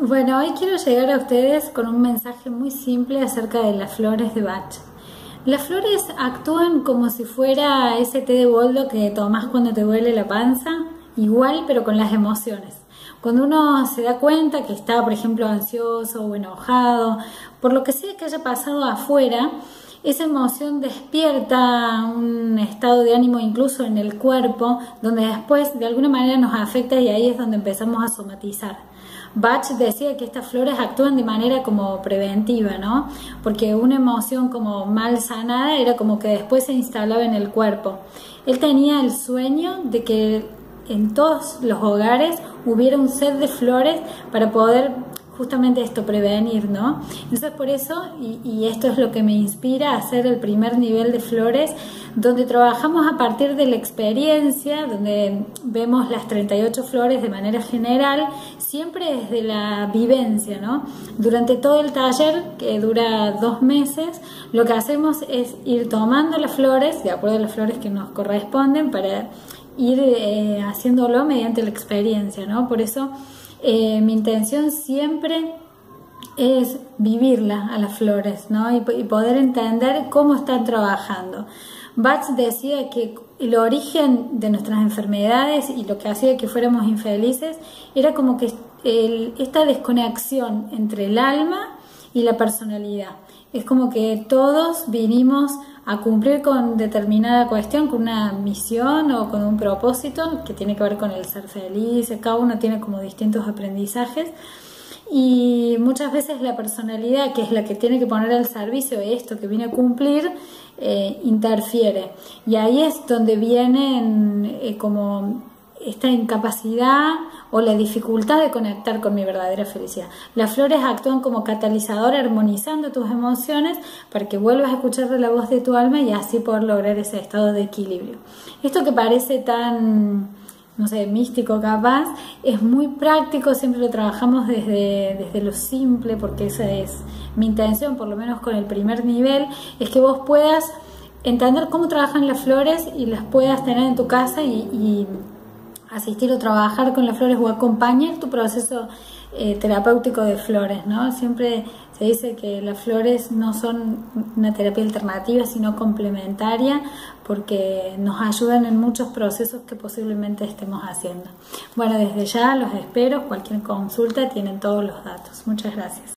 Bueno, hoy quiero llegar a ustedes con un mensaje muy simple acerca de las flores de Bach. Las flores actúan como si fuera ese té de boldo que tomás cuando te duele la panza, igual pero con las emociones. Cuando uno se da cuenta que está, por ejemplo, ansioso o enojado, por lo que sea que haya pasado afuera, esa emoción despierta un estado de ánimo incluso en el cuerpo, donde después de alguna manera nos afecta y ahí es donde empezamos a somatizar. Bach decía que estas flores actúan de manera como preventiva, ¿no? Porque una emoción como mal sanada era como que después se instalaba en el cuerpo. Él tenía el sueño de que en todos los hogares hubiera un set de flores para poder justamente esto, prevenir, ¿no? Entonces por eso, y esto es lo que me inspira a hacer el primer nivel de flores, donde trabajamos a partir de la experiencia, donde vemos las 38 flores de manera general, siempre desde la vivencia, ¿no? Durante todo el taller, que dura 2 meses, lo que hacemos es ir tomando las flores, de acuerdo a las flores que nos corresponden, para ir haciéndolo mediante la experiencia, ¿no? Por eso mi intención siempre es vivirla a las flores, ¿no? Y poder entender cómo están trabajando. Bach decía que el origen de nuestras enfermedades y lo que hacía que fuéramos infelices era como que esta desconexión entre el alma y la personalidad. Es como que todos vinimos a cumplir con determinada cuestión, con una misión o con un propósito que tiene que ver con el ser feliz. Cada uno tiene como distintos aprendizajes y muchas veces la personalidad, que es la que tiene que poner al servicio de esto que viene a cumplir, interfiere. Y ahí es donde viene como esta incapacidad o la dificultad de conectar con mi verdadera felicidad. Las flores actúan como catalizador, armonizando tus emociones para que vuelvas a escuchar la voz de tu alma y así poder lograr ese estado de equilibrio. Esto que parece tan, no sé, místico capaz, es muy práctico, siempre lo trabajamos desde lo simple, porque esa es mi intención, por lo menos con el primer nivel, es que vos puedas entender cómo trabajan las flores y las puedas tener en tu casa y asistir o trabajar con las flores o acompañar tu proceso terapéutico de flores, ¿no? Siempre se dice que las flores no son una terapia alternativa, sino complementaria, porque nos ayudan en muchos procesos que posiblemente estemos haciendo. Bueno, desde ya los espero. Cualquier consulta tienen todos los datos. Muchas gracias.